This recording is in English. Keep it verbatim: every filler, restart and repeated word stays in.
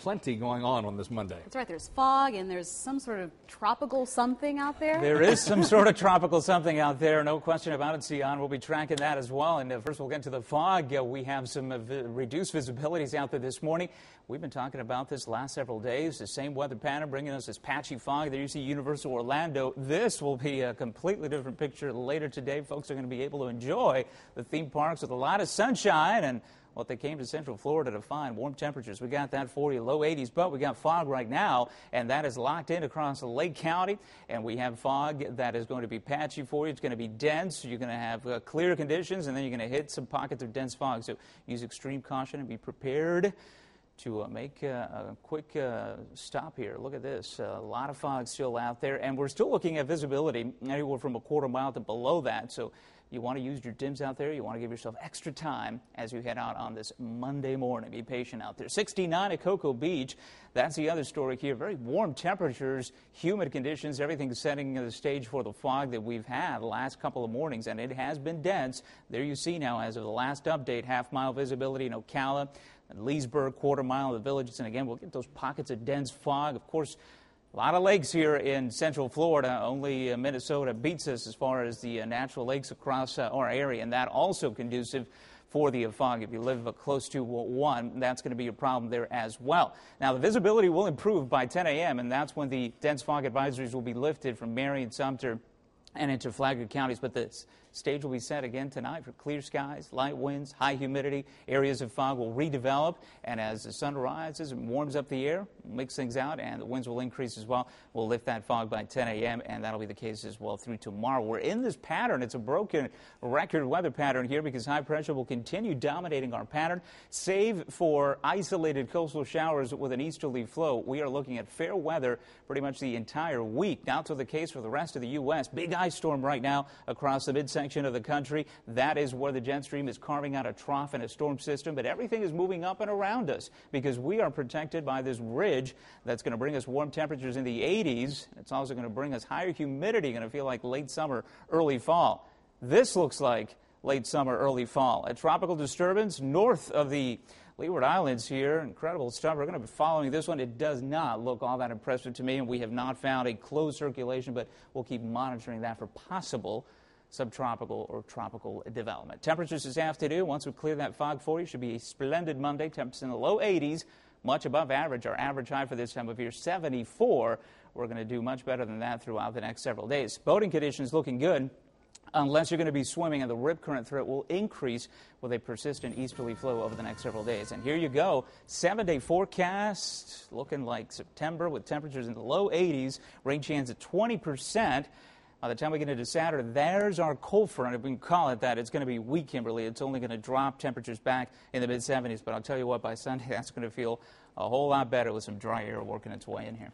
plenty going on on this Monday. That's right. There's fog and there's some sort of tropical something out there. There is some sort of tropical something out there, no question about it, Sion. We'll be tracking that as well. And uh, first we'll get to the fog. Uh, we have some uh, vi reduced visibilities out there this morning. We've been talking about this last several days. The same weather pattern bringing us this patchy fog. There you see Universal Orlando. This will be a completely different picture later today. Folks are going to be able to enjoy the theme parks with a lot of sunshine and what they came to Central Florida to find. Warm temperatures. We got that for you, low eighties, but we got fog right now, and that is locked in across Lake County. And we have fog that is going to be patchy for you. It's going to be dense. You're going to have uh, clear conditions, and then you're going to hit some pockets of dense fog. So use extreme caution and be prepared to uh, make uh, a quick uh, stop here. Look at this. Uh, a lot of fog still out there, and we're still looking at visibility anywhere from a quarter mile to below that. So you want to use your dims out there. You want to give yourself extra time as you head out on this Monday morning. Be patient out there. sixty-nine at Cocoa Beach. That's the other story here. Very warm temperatures, humid conditions, everything setting the stage for the fog that we've had the last couple of mornings, and it has been dense. There you see now, as of the last update, half-mile visibility in Ocala, Leesburg, quarter mile of the villages, and again, we'll get those pockets of dense fog. Of course, a lot of lakes here in Central Florida. Only uh, Minnesota beats us as far as the uh, natural lakes across uh, our area, and that also conducive for the fog. If you live uh, close to one, that's going to be a problem there as well. Now, the visibility will improve by ten a m, and that's when the dense fog advisories will be lifted from Marion, Sumter, and into Flagler counties, but the stage will be set again tonight for clear skies, light winds, high humidity. Areas of fog will redevelop, and as the sun rises and warms up the air, mix things out, and the winds will increase as well. We'll lift that fog by ten a m, and that'll be the case as well through tomorrow. We're in this pattern. It's a broken record weather pattern here because high pressure will continue dominating our pattern, save for isolated coastal showers with an easterly flow. We are looking at fair weather pretty much the entire week. Now to the case for the rest of the U S Big ice storm right now across the midsection of the country. That is where the jet stream is carving out a trough in a storm system, but everything is moving up and around us because we are protected by this ridge that's going to bring us warm temperatures in the eighties. It's also going to bring us higher humidity, going to feel like late summer, early fall. This looks like late summer, early fall. A tropical disturbance north of the Leeward Islands here. Incredible stuff. We're going to be following this one. It does not look all that impressive to me, and we have not found a closed circulation, but we'll keep monitoring that for possible subtropical or tropical development. Temperatures this afternoon, once we clear that fog for you, should be a splendid Monday. Temperatures in the low eighties, much above average. Our average high for this time of year, seventy-four. We're going to do much better than that throughout the next several days. Boating conditions looking good, unless you're going to be swimming, and the rip current threat will increase with a persistent easterly flow over the next several days. And here you go, seven-day forecast looking like September with temperatures in the low eighties, rain chance at twenty percent. By the time we get into Saturday, there's our cold front, if we can call it that. It's going to be weak, Kimberly. It's only going to drop temperatures back in the mid seventies. But I'll tell you what, by Sunday, that's going to feel a whole lot better with some dry air working its way in here.